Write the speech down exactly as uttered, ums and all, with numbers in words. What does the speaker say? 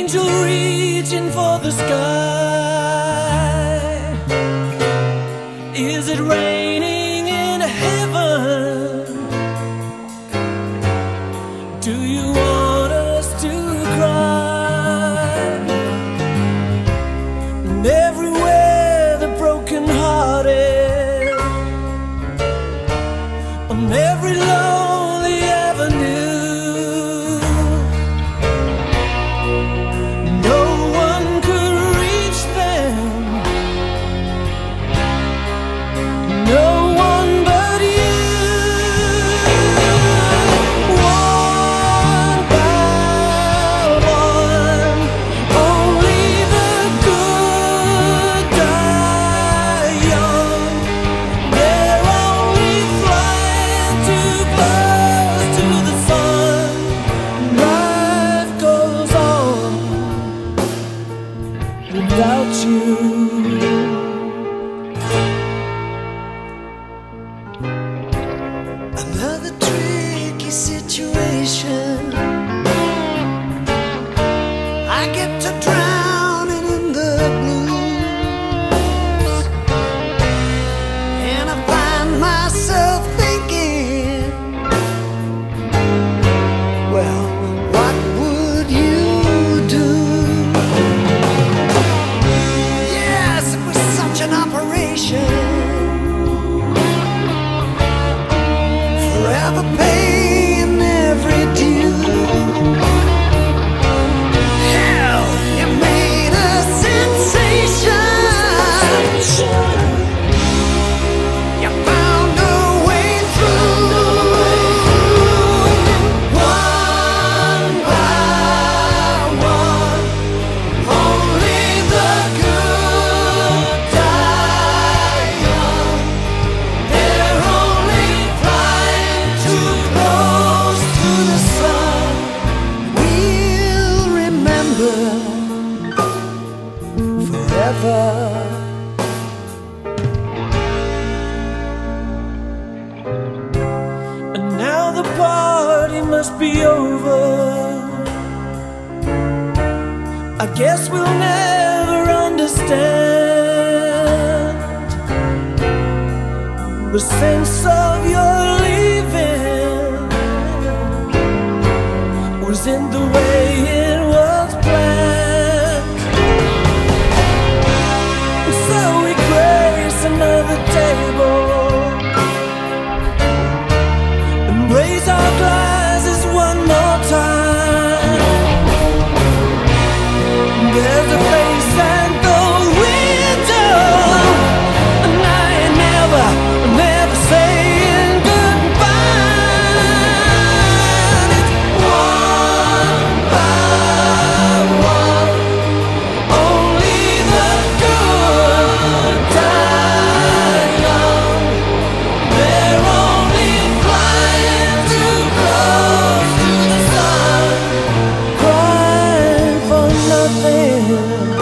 angel reaching for the sky. Is it raining in heaven? Do you want us to cry? And everywhere the broken-hearted, on every lonely avenue, no one could reach them, no one but you. One by one, only the good die young. They're only flying too close to the sun. Life goes on without you. Another tricky situation. I get to drowning in the blues, and I find myself thinking, well, what would you do? Yes, it was such an operation, forever paying every due. Hell, you made a sensation. You found a way through. One by one, only the good die young. They're only flying too close to the sun. We'll remember forever. And now the party must be over. I guess we'll never understand the sense of your leaving was in the way it was planned. So we grace another table and raise our glasses one more time. There's a face at the window, and I ain't never, never saying goodbye. It's one by one, only the good die young. They're only flying too close to the sun, crying for nothing.